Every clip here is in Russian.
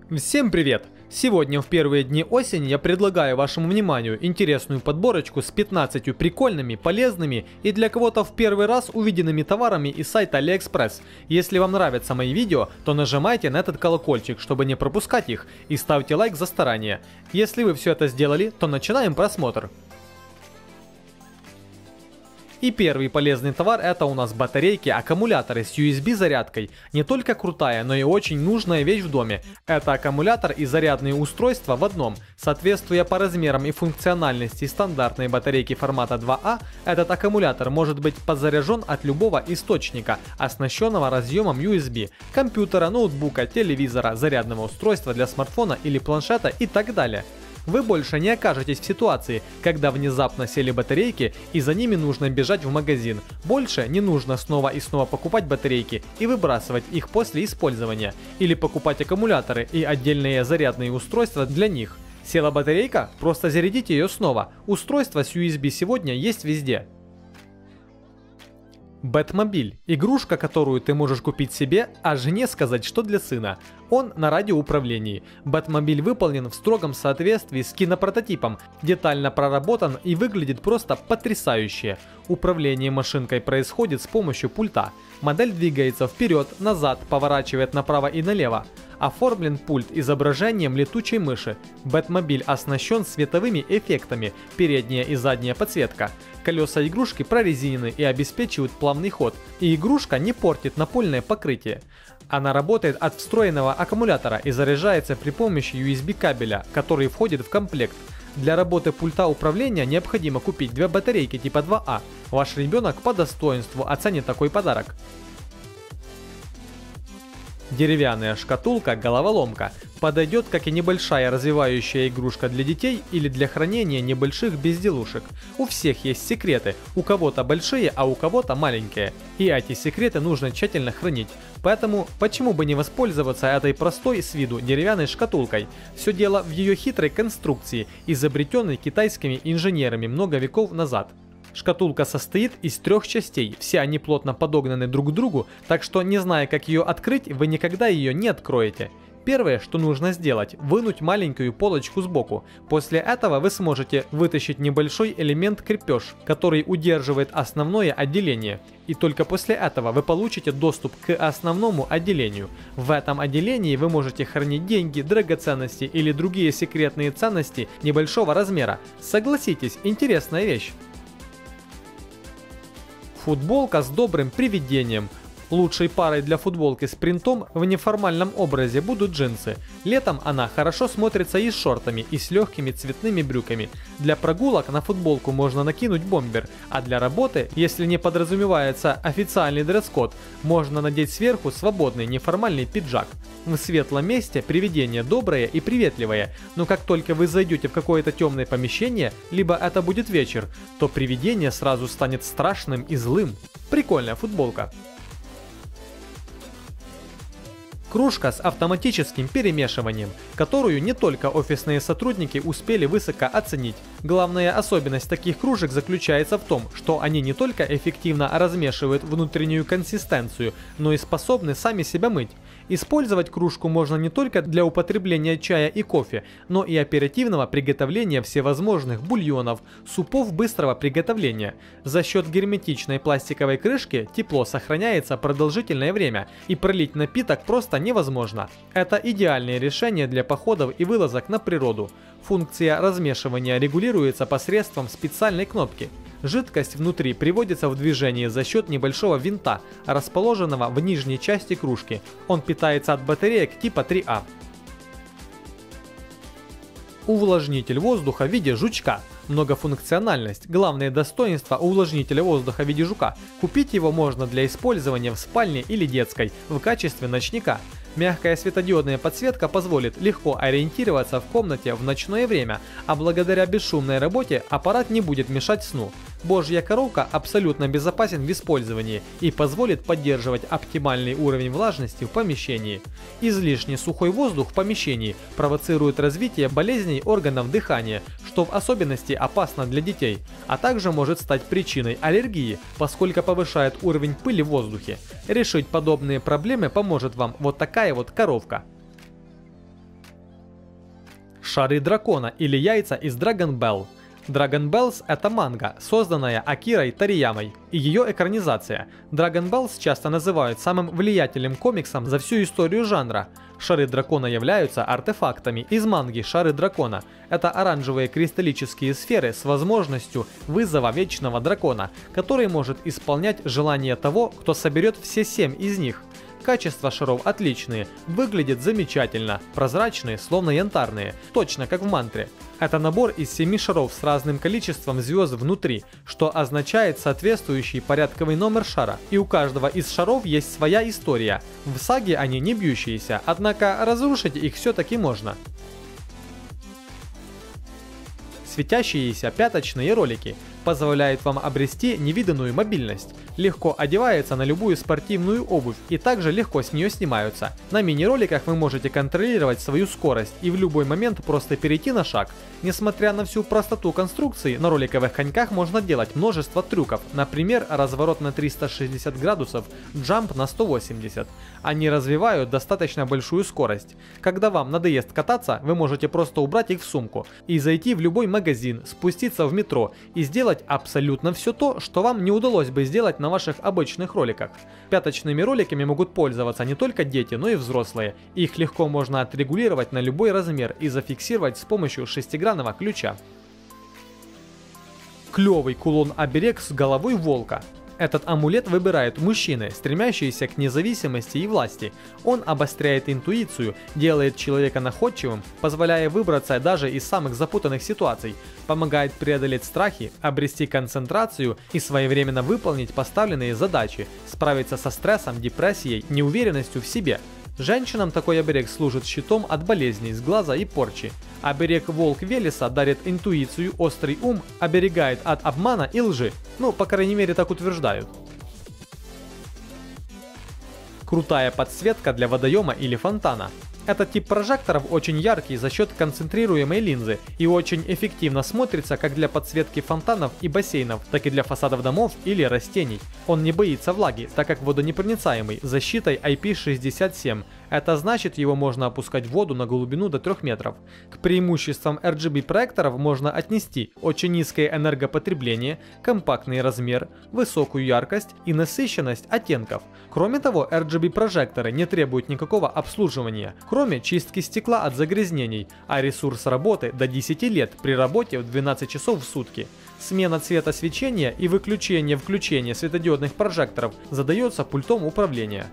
Всем привет! Сегодня в первые дни осени я предлагаю вашему вниманию интересную подборочку с 15 прикольными, полезными и для кого-то в первый раз увиденными товарами из сайта AliExpress. Если вам нравятся мои видео, то нажимайте на этот колокольчик, чтобы не пропускать их, и ставьте лайк за старание. Если вы все это сделали, то начинаем просмотр. И первый полезный товар — это у нас батарейки, аккумуляторы с USB зарядкой. Не только крутая, но и очень нужная вещь в доме. Это аккумулятор и зарядные устройства в одном. Соответствуя по размерам и функциональности стандартной батарейки формата 2А, этот аккумулятор может быть подзаряжен от любого источника, оснащенного разъемом USB, компьютера, ноутбука, телевизора, зарядного устройства для смартфона или планшета и так далее. Вы больше не окажетесь в ситуации, когда внезапно сели батарейки и за ними нужно бежать в магазин. Больше не нужно снова и снова покупать батарейки и выбрасывать их после использования. Или покупать аккумуляторы и отдельные зарядные устройства для них. Села батарейка? Просто зарядите ее снова. Устройство с USB сегодня есть везде. Бэтмобиль – игрушка, которую ты можешь купить себе, а жене сказать, что для сына. Он на радиоуправлении. Бэтмобиль выполнен в строгом соответствии с кинопрототипом, детально проработан и выглядит просто потрясающе. Управление машинкой происходит с помощью пульта. Модель двигается вперед, назад, поворачивает направо и налево. Оформлен пульт изображением летучей мыши. Бэтмобиль оснащен световыми эффектами, передняя и задняя подсветка. Колеса игрушки прорезинены и обеспечивают плавный ход, и игрушка не портит напольное покрытие. Она работает от встроенного аккумулятора и заряжается при помощи USB кабеля, который входит в комплект. Для работы пульта управления необходимо купить две батарейки типа 2А. Ваш ребенок по достоинству оценит такой подарок. Деревянная шкатулка-головоломка подойдет как и небольшая развивающая игрушка для детей или для хранения небольших безделушек. У всех есть секреты, у кого-то большие, а у кого-то маленькие. И эти секреты нужно тщательно хранить. Поэтому почему бы не воспользоваться этой простой с виду деревянной шкатулкой? Все дело в ее хитрой конструкции, изобретенной китайскими инженерами много веков назад. Шкатулка состоит из 3 частей, все они плотно подогнаны друг к другу, так что, не зная, как ее открыть, вы никогда ее не откроете. Первое, что нужно сделать, вынуть маленькую полочку сбоку. После этого вы сможете вытащить небольшой элемент-крепеж, который удерживает основное отделение. И только после этого вы получите доступ к основному отделению. В этом отделении вы можете хранить деньги, драгоценности или другие секретные ценности небольшого размера. Согласитесь, интересная вещь. Футболка с добрым привидением. Лучшей парой для футболки с принтом в неформальном образе будут джинсы. Летом она хорошо смотрится и с шортами, и с легкими цветными брюками. Для прогулок на футболку можно накинуть бомбер, а для работы, если не подразумевается официальный дресс-код, можно надеть сверху свободный неформальный пиджак. В светлом месте привидение доброе и приветливое, но как только вы зайдете в какое-то темное помещение, либо это будет вечер, то привидение сразу станет страшным и злым. Прикольная футболка. Кружка с автоматическим перемешиванием, которую не только офисные сотрудники успели высоко оценить. Главная особенность таких кружек заключается в том, что они не только эффективно размешивают внутреннюю консистенцию, но и способны сами себя мыть. Использовать кружку можно не только для употребления чая и кофе, но и оперативного приготовления всевозможных бульонов, супов быстрого приготовления. За счет герметичной пластиковой крышки тепло сохраняется продолжительное время, и пролить напиток просто невозможно. Это идеальное решение для походов и вылазок на природу. Функция размешивания регулируется посредством специальной кнопки. Жидкость внутри приводится в движение за счет небольшого винта, расположенного в нижней части кружки. Он питается от батареек типа 3А. Увлажнитель воздуха в виде жучка. Многофункциональность. Главное достоинство увлажнителя воздуха в виде жука. Купить его можно для использования в спальне или детской в качестве ночника. Мягкая светодиодная подсветка позволит легко ориентироваться в комнате в ночное время, а благодаря бесшумной работе аппарат не будет мешать сну. Божья коровка абсолютно безопасен в использовании и позволит поддерживать оптимальный уровень влажности в помещении. Излишне сухой воздух в помещении провоцирует развитие болезней органов дыхания, что в особенности опасно для детей, а также может стать причиной аллергии, поскольку повышает уровень пыли в воздухе. Решить подобные проблемы поможет вам вот такая вот коровка. Шары дракона или яйца из Dragon Bell. Dragon Bells — это манга, созданная Акирой Ториямой, и ее экранизация. Dragon Bells часто называют самым влиятельным комиксом за всю историю жанра. Шары дракона являются артефактами из манги «Шары дракона». Это оранжевые кристаллические сферы с возможностью вызова вечного дракона, который может исполнять желание того, кто соберет все 7 из них. Качество шаров отличные, выглядят замечательно, прозрачные, словно янтарные, точно как в мантре. Это набор из 7 шаров с разным количеством звезд внутри, что означает соответствующий порядковый номер шара, и у каждого из шаров есть своя история. В саге они не бьющиеся, однако разрушить их все-таки можно. Светящиеся пяточные ролики позволяют вам обрести невиданную мобильность. Легко одевается на любую спортивную обувь и также легко с нее снимаются. На мини-роликах вы можете контролировать свою скорость и в любой момент просто перейти на шаг. Несмотря на всю простоту конструкции, на роликовых коньках можно делать множество трюков, например, разворот на 360 градусов, джамп на 180. Они развивают достаточно большую скорость. Когда вам надоест кататься, вы можете просто убрать их в сумку и зайти в любой магазин, спуститься в метро и сделать абсолютно все то, что вам не удалось бы сделать на ваших обычных роликах. Пяточными роликами могут пользоваться не только дети, но и взрослые. Их легко можно отрегулировать на любой размер и зафиксировать с помощью шестигранного ключа. Клевый кулон-оберег с головой волка. Этот амулет выбирают мужчины, стремящиеся к независимости и власти. Он обостряет интуицию, делает человека находчивым, позволяя выбраться даже из самых запутанных ситуаций, помогает преодолеть страхи, обрести концентрацию и своевременно выполнить поставленные задачи, справиться со стрессом, депрессией, неуверенностью в себе. Женщинам такой оберег служит щитом от болезней, сглаза и порчи. Оберег Волк Велеса дарит интуицию, острый ум, оберегает от обмана и лжи. Ну, по крайней мере, так утверждают. Крутая подсветка для водоема или фонтана. Этот тип прожекторов очень яркий за счет концентрируемой линзы и очень эффективно смотрится как для подсветки фонтанов и бассейнов, так и для фасадов домов или растений. Он не боится влаги, так как водонепроницаемый, с защитой IP67. Это значит, его можно опускать в воду на глубину до 3 метров. К преимуществам RGB проекторов можно отнести очень низкое энергопотребление, компактный размер, высокую яркость и насыщенность оттенков. Кроме того, RGB прожекторы не требуют никакого обслуживания, кроме чистки стекла от загрязнений, а ресурс работы до 10 лет при работе в 12 часов в сутки. Смена цвета свечения и выключение-включение светодиодных прожекторов задается пультом управления.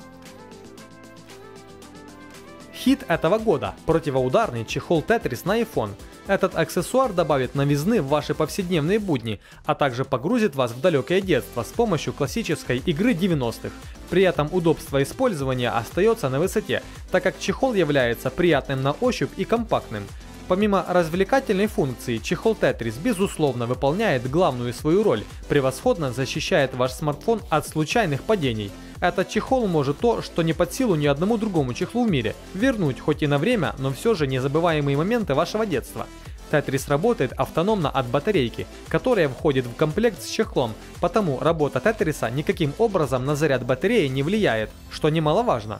Хит этого года – противоударный чехол Tetris на iPhone. Этот аксессуар добавит новизны в ваши повседневные будни, а также погрузит вас в далекое детство с помощью классической игры 90-х. При этом удобство использования остается на высоте, так как чехол является приятным на ощупь и компактным. Помимо развлекательной функции, чехол Tetris безусловно выполняет главную свою роль, превосходно защищает ваш смартфон от случайных падений. Этот чехол может то, что не под силу ни одному другому чехлу в мире – вернуть хоть и на время, но все же незабываемые моменты вашего детства. Tetris работает автономно от батарейки, которая входит в комплект с чехлом, потому работа Тетриса никаким образом на заряд батареи не влияет, что немаловажно.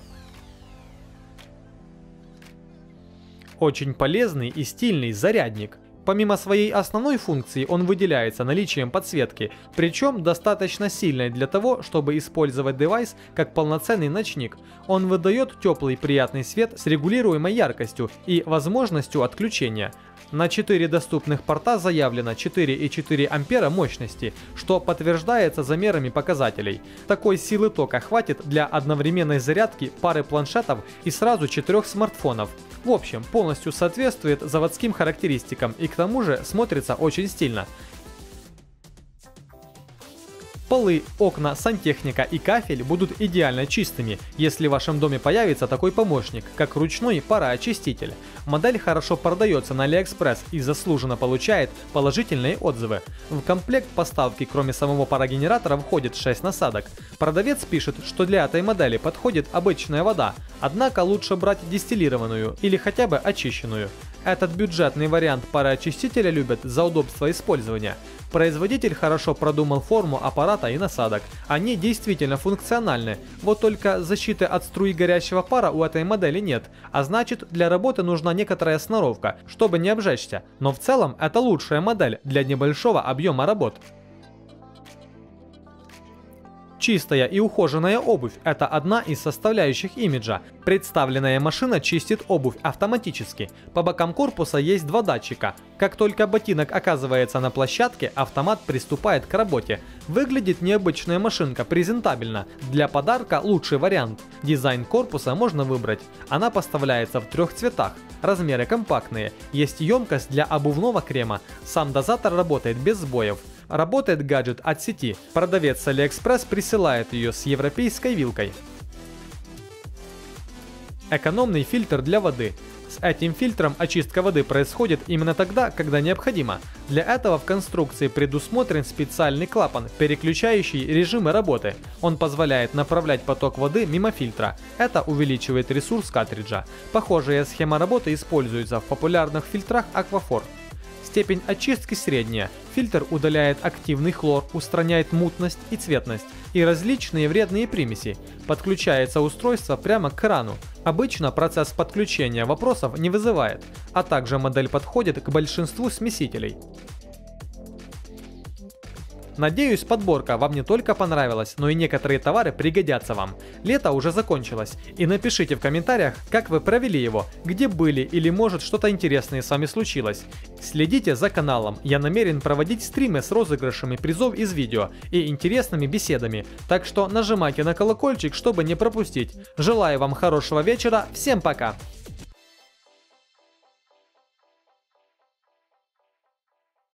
Очень полезный и стильный зарядник. Помимо своей основной функции, он выделяется наличием подсветки, причем достаточно сильной для того, чтобы использовать девайс как полноценный ночник. Он выдает теплый приятный свет с регулируемой яркостью и возможностью отключения. На 4 доступных порта заявлено 4,4 ампера мощности, что подтверждается замерами показателей. Такой силы тока хватит для одновременной зарядки пары планшетов и сразу 4 смартфонов. В общем, полностью соответствует заводским характеристикам и к тому же смотрится очень стильно. Полы, окна, сантехника и кафель будут идеально чистыми, если в вашем доме появится такой помощник, как ручной пароочиститель. Модель хорошо продается на AliExpress и заслуженно получает положительные отзывы. В комплект поставки, кроме самого парогенератора, входит 6 насадок. Продавец пишет, что для этой модели подходит обычная вода, однако лучше брать дистиллированную или хотя бы очищенную. Этот бюджетный вариант пароочистителя любят за удобство использования. Производитель хорошо продумал форму аппарата и насадок. Они действительно функциональны, вот только защиты от струи горящего пара у этой модели нет, а значит, для работы нужна некоторая сноровка, чтобы не обжечься. Но в целом это лучшая модель для небольшого объема работ. Чистая и ухоженная обувь – это одна из составляющих имиджа. Представленная машина чистит обувь автоматически. По бокам корпуса есть два датчика. Как только ботинок оказывается на площадке, автомат приступает к работе. Выглядит необычная машинка, презентабельно. Для подарка лучший вариант. Дизайн корпуса можно выбрать. Она поставляется в 3 цветах. Размеры компактные. Есть емкость для обувного крема. Сам дозатор работает без сбоев. Работает гаджет от сети. Продавец с AliExpress присылает ее с европейской вилкой. Экономный фильтр для воды. С этим фильтром очистка воды происходит именно тогда, когда необходимо. Для этого в конструкции предусмотрен специальный клапан, переключающий режимы работы. Он позволяет направлять поток воды мимо фильтра. Это увеличивает ресурс картриджа. Похожая схема работы используется в популярных фильтрах Aquaphor. Степень очистки средняя. Фильтр удаляет активный хлор, устраняет мутность и цветность и различные вредные примеси. Подключается устройство прямо к крану. Обычно процесс подключения вопросов не вызывает, а также модель подходит к большинству смесителей. Надеюсь, подборка вам не только понравилась, но и некоторые товары пригодятся вам. Лето уже закончилось, и напишите в комментариях, как вы провели его, где были или может что-то интересное с вами случилось. Следите за каналом, я намерен проводить стримы с розыгрышами призов из видео и интересными беседами, так что нажимайте на колокольчик, чтобы не пропустить. Желаю вам хорошего вечера, всем пока!